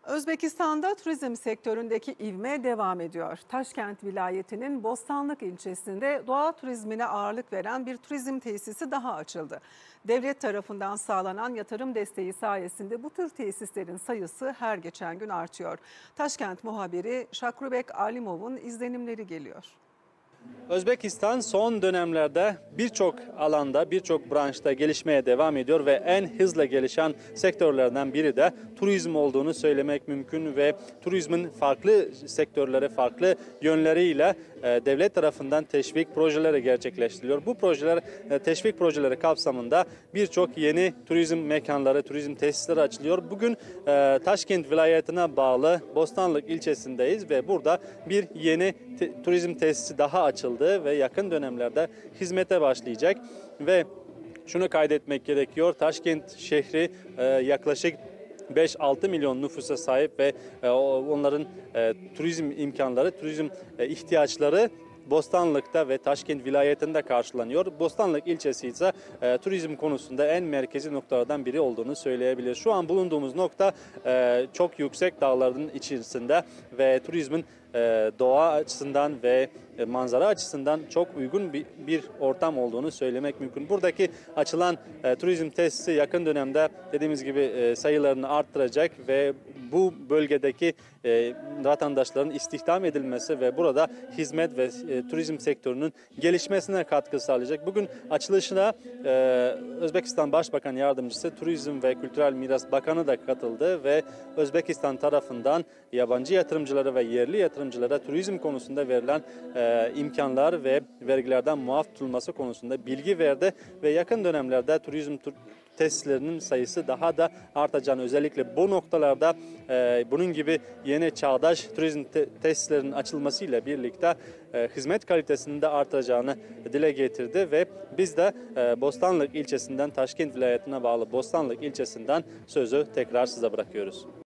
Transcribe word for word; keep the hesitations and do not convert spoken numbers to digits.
Özbekistan'da turizm sektöründeki ivme devam ediyor. Taşkent vilayetinin Bostanlık ilçesinde doğa turizmine ağırlık veren bir turizm tesisi daha açıldı. Devlet tarafından sağlanan yatırım desteği sayesinde bu tür tesislerin sayısı her geçen gün artıyor. Taşkent muhabiri Şakrubek Alimov'un izlenimleri geliyor. Özbekistan son dönemlerde birçok alanda, birçok branşta gelişmeye devam ediyor ve en hızla gelişen sektörlerden biri de turizm olduğunu söylemek mümkün ve turizmin farklı sektörlere, farklı yönleriyle e, devlet tarafından teşvik projeleri gerçekleştiriliyor. Bu projeler, e, teşvik projeleri kapsamında birçok yeni turizm mekanları, turizm tesisleri açılıyor. Bugün e, Taşkent vilayetine bağlı Bostanlık ilçesindeyiz ve burada bir yeni te turizm tesisi daha açıldı ve yakın dönemlerde hizmete başlayacak ve şunu kaydetmek gerekiyor. Taşkent şehri e, yaklaşık beş altı milyon nüfusa sahip ve e, onların e, turizm imkanları, turizm e, ihtiyaçları Bostanlık'ta ve Taşkent vilayetinde karşılanıyor. Bostanlık ilçesi ise e, turizm konusunda en merkezi noktalardan biri olduğunu söyleyebiliriz. Şu an bulunduğumuz nokta e, çok yüksek dağların içerisinde ve turizmin e, doğa açısından ve e, manzara açısından çok uygun bir, bir ortam olduğunu söylemek mümkün. Buradaki açılan e, turizm tesisi yakın dönemde dediğimiz gibi e, sayılarını arttıracak ve bu bölgedeki e, vatandaşların istihdam edilmesi ve burada hizmet ve e, turizm sektörünün gelişmesine katkı sağlayacak. Bugün açılışına e, Özbekistan Başbakan Yardımcısı, Turizm ve Kültürel Miras Bakanı da katıldı ve Özbekistan tarafından yabancı yatırımcılara ve yerli yatırımcılara turizm konusunda verilen e, imkanlar ve vergilerden muaf tutulması konusunda bilgi verdi ve yakın dönemlerde turizm tur tesislerinin sayısı daha da artacağını, özellikle bu noktalarda e, bunun gibi yeni çağdaş turizm te tesislerinin açılmasıyla birlikte e, hizmet kalitesinin de artacağını dile getirdi ve biz de e, Bostanlık ilçesinden, Taşkent vilayetine bağlı Bostanlık ilçesinden sözü tekrar size bırakıyoruz.